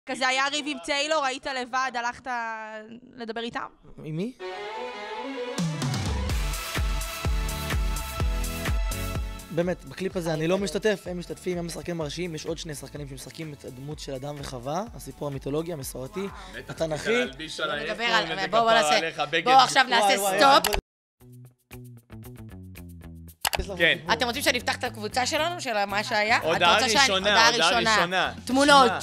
כזה היה ריב עם טיילור, היית לבד, הלכת לדבר איתם? עם מי? באמת, בקליפ הזה אני לא משתתף, הם משתתפים, הם משחקים מרשיעים, יש עוד שני שחקנים שמשחקים את הדמות של אדם וחווה, הסיפור המיתולוגי, המסורתי, התנ"כי. בואו עכשיו נעשה סטופ. כן. אתם רוצים שנפתח את הקבוצה שלנו, של מה שהיה? הודעה ראשונה. תמונות.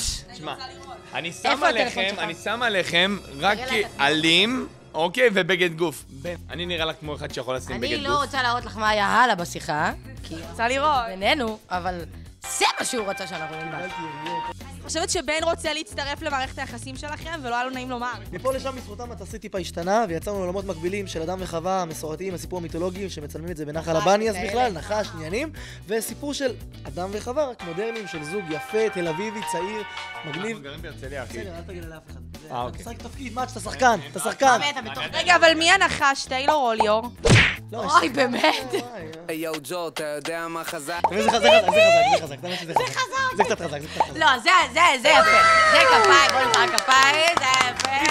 אני שם עליכם רק אלים, אוקיי, ובגד גוף. אני נראה לך כמו אחד שיכול לשים בגד גוף. אני לא רוצה להראות לך מה היה הלאה בשיחה, כי רוצה לראות. בינינו, אבל זה מה שהוא רצה שאנחנו נלמד. אני חושבת שבן רוצה להצטרף למערכת היחסים שלכם, ולא היה לו נעים לומר. מפה לשם בזכותם התסריט טיפה השתנה, ויצרנו לעולמות מקבילים של אדם וחווה, המסורתיים, הסיפור המיתולוגי, שמצלמים את זה בנחל הבניאס בכלל, נחש, עניינים, וסיפור של אדם וחווה, רק מודרניים, של זוג יפה, תל אביבי, צעיר, מגניב. אנחנו גרים בהרצליה, אחי. בסדר, אל תגיד לאף אחד. אוקיי. אתה משחק תפקיד, מה, שאתה שחקן, אתה שחקן. רגע, אבל מי הנחש, טיילור או ליאור? אוי, באמת. יואו ג'ו, אתה יודע מה חזק? זה חזק. זה קצת חזק. לא, זה יפה. זה כפיים, בוא נתראה כפיים, זה יפה.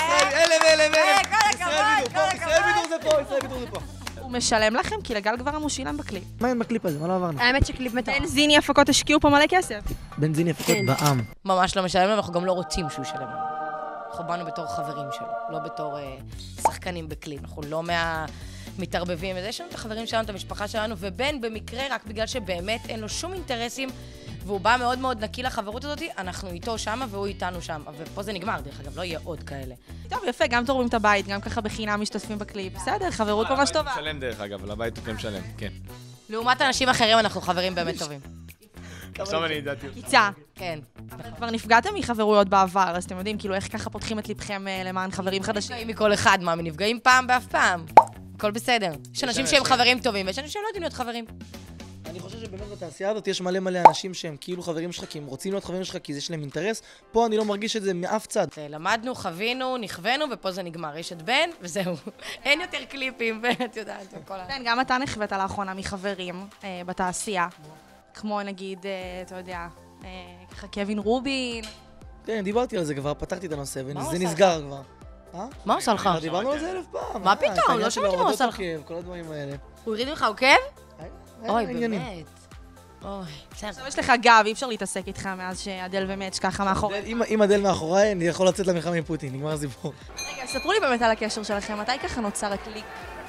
ישראל בידור זה פה. הוא משלם לכם? כי לגל כבר הוא שילם בקליפ. מה אין בקליפ הזה? מה לא עברנו? האמת שקליפ מטורף. בנזיני הפקות השקיעו פה מלא כסף. בנזיני הפקות בעם. ממש לא משלם לנו, אנחנו גם לא רוצים שהוא ישלם לנו. אנחנו באנו בתור חברים שלו, לא בתור שחקנים בקליפ. אנחנו לא מתערבבים וזה. יש לנו את החברים שלנו, את המשפחה שלנו, ובן במקרה, רק בגלל שבאמת אין לו שום אינטרסים, והוא בא מאוד מאוד נקי לחברות הזאת, אנחנו איתו שמה והוא איתנו שם. ופה זה נגמר, דרך אגב, לא יהיה עוד כאלה. טוב, יפה, גם תורמים את הבית, גם ככה בחינם משתתפים בקליפ. בסדר, חברות ממש טובה. הוא משלם דרך אגב, לבית הוא כן משלם, כן. לעומת אנשים אחרים אנחנו חברים באמת טובים. עכשיו אני ידעתי. קיצה. כן. כבר נפגעתם מחברויות בעבר, אז אתם יודעים, כאילו, איך ככה פותחים את לבכם למען חברים חדשים. נפגעים מכל אחד, מה, מנפגעים פעם באף פעם. הכל בסדר. יש אנשים שהם חברים טובים, ויש אנשים שהם לא יודעים להיות חברים. אני חושב שבאמת בתעשייה הזאת יש מלא אנשים שהם כאילו חברים שלך, כי הם רוצים להיות חברים שלך, כי יש להם אינטרס. פה אני לא מרגיש את זה מאף צד. למדנו, חווינו, נכוונו, ופה זה נגמר. יש את בן, וזהו. אין יותר קליפים, ואת יודעת, וכל בן, גם אתה נכווית לאחרונה מחברים בתעשייה. כמו נגיד, אתה יודע, ככה קווין רובין. כן, דיברתי על זה כבר, פתחתי את הנושא, וזה נסגר כבר. מה עושה לך? דיברנו על זה 1000 פעם. מה פתאום? לא שמעתי מה עושה לך. כל הדברים האלה. הוא הריד ממך עוקב? אוי, באמת. אוי, בסדר. עכשיו יש לך גב, אי אפשר להתעסק איתך מאז שאדל ומאץ' ככה מאחורי. אם אדל מאחוריי, אני יכול לצאת למלחמה עם פוטין, נגמר הסיפור. רגע, ספרו לי באמת על הקשר שלכם, מתי ככה נוצר הקליק?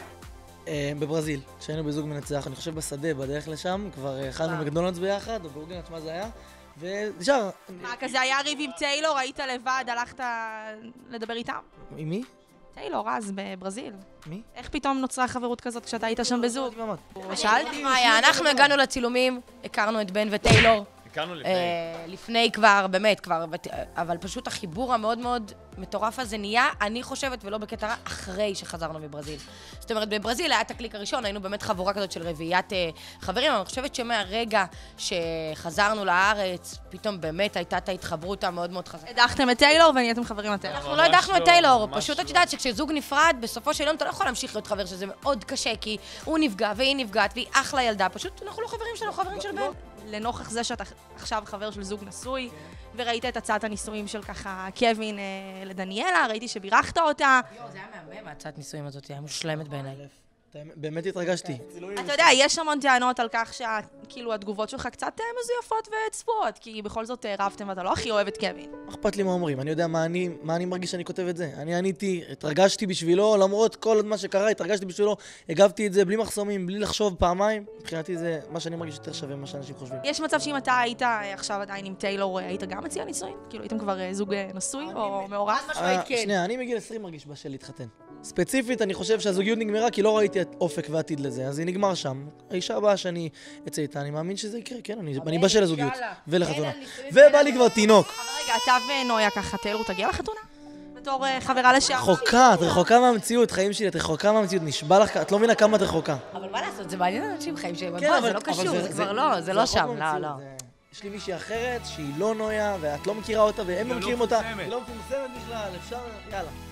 בברזיל, כשהיינו בזוג מנצח, אני חושב בשדה, בדרך לשם, כבר אכלנו מקדונלדס ביחד, או באורגנט, מה זה היה, ונשאר. מה, כזה היה ריב עם טיילור, היית לבד, הלכת לדבר איתם? עם מי? טיילור, אז בברזיל. מי? איך פתאום נוצרה חברות כזאת כשאתה היית שם בזוג? שאלתי מה היה, אנחנו הגענו לצילומים, הכרנו את בן וטיילור. הכרנו לפני כבר, באמת כבר, אבל פשוט החיבור המאוד מאוד מטורף הזה נהיה, אני חושבת, ולא בקטע רע, אחרי שחזרנו מברזיל. זאת אומרת, בברזיל היה את הקליק הראשון, היינו באמת חבורה כזאת של רביעיית חברים, אבל אני חושבת שמהרגע שחזרנו לארץ, פתאום באמת הייתה את ההתחברות המאוד מאוד חזקה. הדחתם את טיילור ונהייתם חברים את טיילור. אנחנו לא הדחנו את טיילור, פשוט את יודעת שכשזוג נפרד, בסופו של יום אתה לא יכול להמשיך להיות חבר, שזה מאוד קשה, כי הוא נפגע והיא נפגעת והיא אחלה ילדה, פשוט אנחנו לא חברים שלנו, חברים של בן. לנוכח זה שאתה עכשיו חבר של זוג נשוי, וראית את הצעת הנישואים של ככה קווין לדניאלה, ראיתי שבירכת אותה. זה היה מהמם, הצעת הנישואים הזאת, היה מושלמת בעיניי. באמת התרגשתי. אתה יודע, יש המון טענות על כך שכאילו התגובות שלך קצת מזויפות וצפויות, כי בכל זאת רבתם ואתה לא הכי אוהב את קווין. מה אכפת לי מה אומרים? אני יודע מה אני מרגיש שאני כותב את זה. אני עניתי, התרגשתי בשבילו, למרות כל מה שקרה, התרגשתי בשבילו, הגבתי את זה בלי מחסומים, בלי לחשוב פעמיים. מבחינתי זה מה שאני מרגיש יותר שווה ממה שאנשים חושבים. יש מצב שאם אתה היית עכשיו עדיין עם טיילור, היית גם מציע נישואים? כאילו הייתם כבר זוג נשוי או מעורב? שנייה, אני מגיל 20 מרגיש בשל להתחתן. ספציפית, אני חושב שהזוגיות נגמרה כי לא ראיתי אופק ועתיד לזה, אז היא נגמר שם. האישה הבאה שאני אצא איתה, אני מאמין שזה יקרה, כן, אני בשל לזוגיות ולחתונה. ובא לי כבר תינוק. רגע, אתה ונויה ככה, טיילור תגיע לחתונה? בתור חברה לשער. רחוקה, את רחוקה מהמציאות, חיים שלי, את רחוקה מהמציאות, נשבע לך, את לא מבינה כמה את רחוקה. אבל מה לעשות, זה מעניין אנשים חיים שהם, זה לא קשור, זה כבר לא, זה לא שם, לא. יש לי מישהי אחרת שהיא לא נויה, ואת לא מכירה אותה, והם לא מכירים אותה. היא לא מפורסמת בכלל, אפשר, יאללה.